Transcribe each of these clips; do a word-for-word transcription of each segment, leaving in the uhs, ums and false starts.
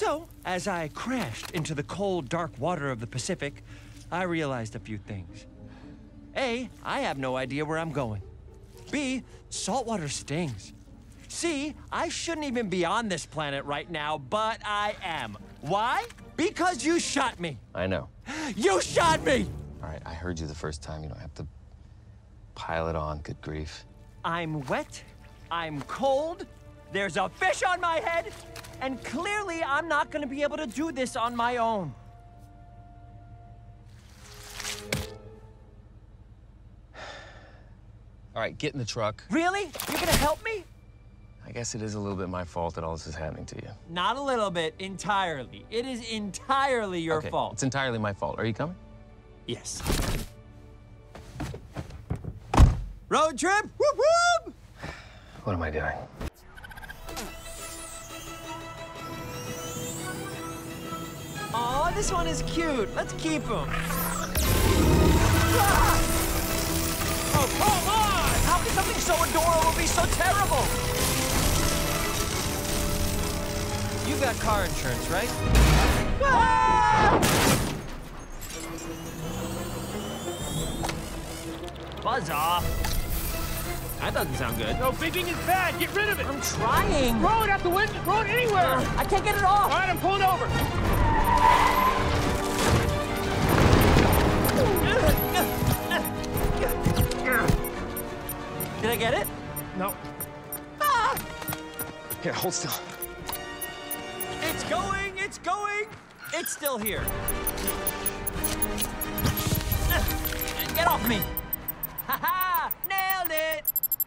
So, as I crashed into the cold, dark water of the Pacific, I realized a few things. A, I have no idea where I'm going. B, saltwater stings. C, I shouldn't even be on this planet right now, but I am. Why? Because you shot me. I know. You shot me! All right, I heard you the first time. You don't have to pile it on. Good grief. I'm wet, I'm cold, there's a fish on my head, and clearly I'm not gonna be able to do this on my own. All right, get in the truck. Really? You're gonna help me? I guess it is a little bit my fault that all this is happening to you. Not a little bit, entirely. It is entirely your okay, fault. It's entirely my fault. Are you coming? Yes. Road trip? Whoop whoop! What am I doing? Aw, this one is cute. Let's keep him. Oh, come on! How can something so adorable be so terrible? You got car insurance, right? Ah! Buzz off. That doesn't sound good. No, bigging is bad. Get rid of it. I'm trying. Throw it out the window. Throw it anywhere. Uh, I can't get it off. All right, I'm pulling over. Did I get it? No. Ah! Here, hold still. It's going, it's going. It's still here. Get off me. Ha-ha! Nailed it!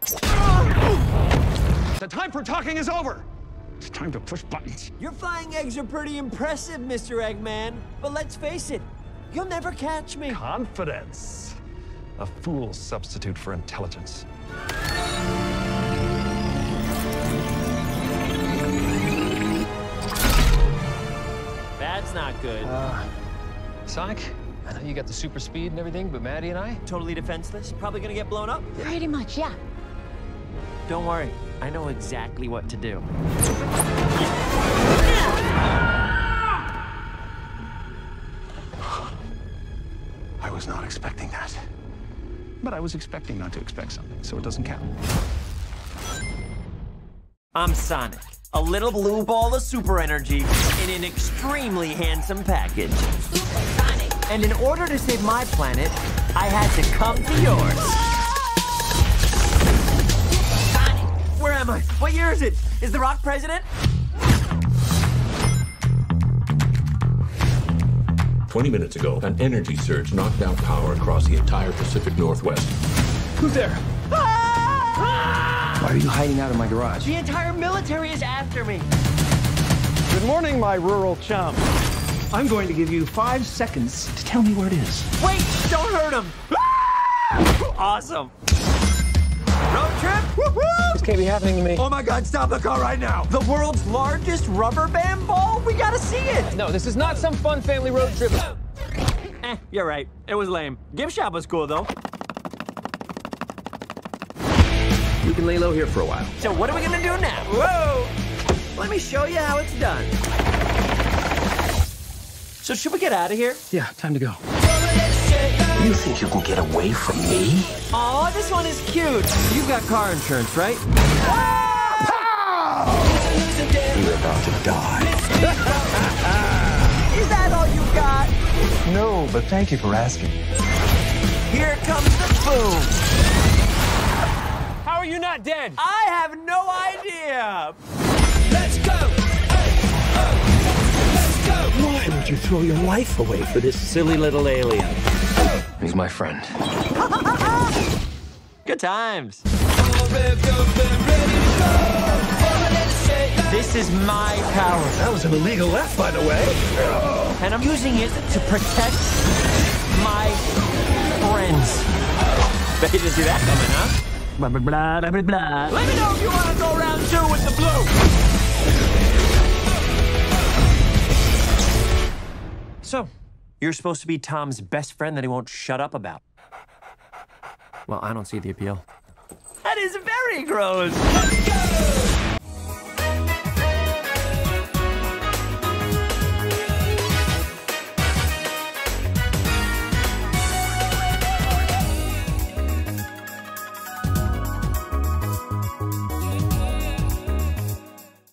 The time for talking is over. It's time to push buttons. Your flying eggs are pretty impressive, Mister Eggman. But let's face it, you'll never catch me. Confidence. A fool's substitute for intelligence. That's not good. Uh, Sonic, I know you got the super speed and everything, but Maddie and I? Totally defenseless? Probably gonna get blown up? Pretty much, yeah. Don't worry, I know exactly what to do. I was not expecting that. But I was expecting not to expect something, so it doesn't count. I'm Sonic, a little blue ball of super energy in an extremely handsome package. Super Sonic. And in order to save my planet, I had to come to yours. Sonic. Where am I? What year is it? Is The Rock president? twenty minutes ago, an energy surge knocked out power across the entire Pacific Northwest. Who's there? Ah! Why are you hiding out in my garage? The entire military is after me. Good morning, my rural chum. I'm going to give you five seconds to tell me where it is. Wait, don't hurt him. Awesome. Road trip? Woo-hoo! This can't be happening to me. Oh my God, stop the car right now. The world's largest rubber band ball? We gotta see it. No, this is not some fun family road trip. Eh, you're right. It was lame. Gift shop was cool, though. You can lay low here for a while. So what are we gonna do now? Whoa! Let me show you how it's done. So should we get out of here? Yeah, time to go. You think you can get away from me? Aw, this one is cute. You've got car insurance, right? You're about to die. Is that all you got? No, but thank you for asking. Here comes the boom. How are you not dead? I have no idea. Let's go. Why would you throw your life away for this silly little alien? He's my friend. Good times. This is my power. That was an illegal left, by the way. And I'm using it to protect my friends. Bet you didn't see that coming, huh? Blah, blah, blah, blah, blah. Let me know if you want to go round two with the blue. So, you're supposed to be Tom's best friend that he won't shut up about. Well, I don't see the appeal. That is very gross. Let's go!